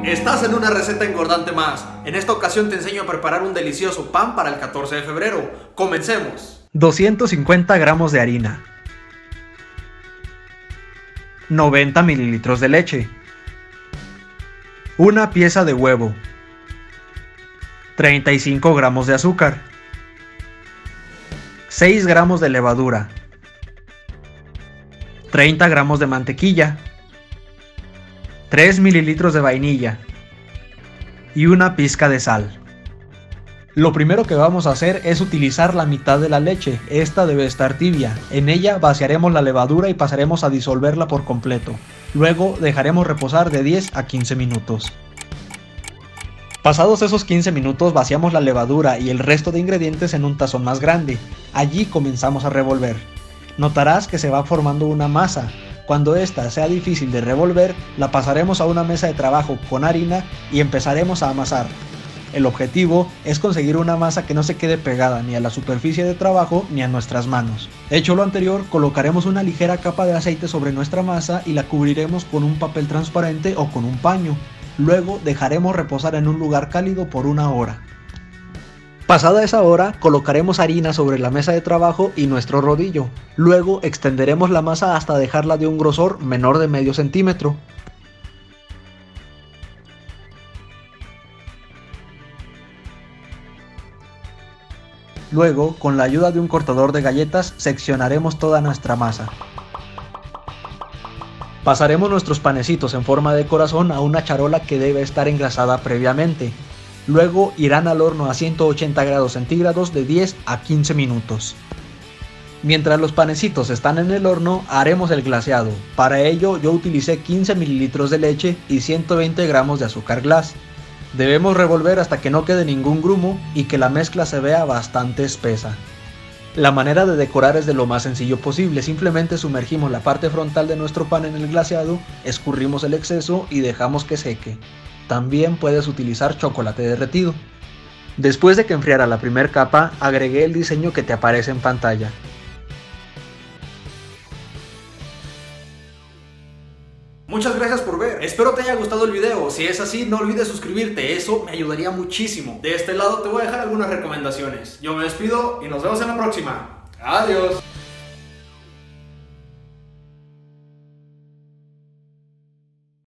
Estás en una receta engordante más. En esta ocasión te enseño a preparar un delicioso pan para el 14 de febrero. ¡Comencemos! 250 gramos de harina, 90 mililitros de leche, una pieza de huevo, 35 gramos de azúcar, 6 gramos de levadura, 30 gramos de mantequilla, 3 mililitros de vainilla y una pizca de sal. Lo primero que vamos a hacer es utilizar la mitad de la leche. Esta debe estar tibia. En ella vaciaremos la levadura y pasaremos a disolverla por completo. Luego dejaremos reposar de 10 a 15 minutos. Pasados esos 15 minutos vaciamos la levadura y el resto de ingredientes en un tazón más grande. Allí comenzamos a revolver. Notarás que se va formando una masa. Cuando esta sea difícil de revolver, la pasaremos a una mesa de trabajo con harina y empezaremos a amasar. El objetivo es conseguir una masa que no se quede pegada ni a la superficie de trabajo ni a nuestras manos. Hecho lo anterior, colocaremos una ligera capa de aceite sobre nuestra masa y la cubriremos con un papel transparente o con un paño. Luego dejaremos reposar en un lugar cálido por 1 hora. Pasada esa hora, colocaremos harina sobre la mesa de trabajo y nuestro rodillo. Luego extenderemos la masa hasta dejarla de un grosor menor de medio centímetro. Luego, con la ayuda de un cortador de galletas, seccionaremos toda nuestra masa. Pasaremos nuestros panecitos en forma de corazón a una charola que debe estar engrasada previamente. Luego irán al horno a 180 grados centígrados de 10 a 15 minutos. Mientras los panecitos están en el horno, haremos el glaseado. Para ello yo utilicé 15 mililitros de leche y 120 gramos de azúcar glass. Debemos revolver hasta que no quede ningún grumo y que la mezcla se vea bastante espesa. La manera de decorar es de lo más sencillo posible, simplemente sumergimos la parte frontal de nuestro pan en el glaseado, escurrimos el exceso y dejamos que seque. También puedes utilizar chocolate derretido. Después de que enfriara la primera capa, agregué el diseño que te aparece en pantalla. Muchas gracias por ver, espero te haya gustado el video. Si es así, no olvides suscribirte, eso me ayudaría muchísimo. De este lado te voy a dejar algunas recomendaciones. Yo me despido y nos vemos en la próxima. Adiós.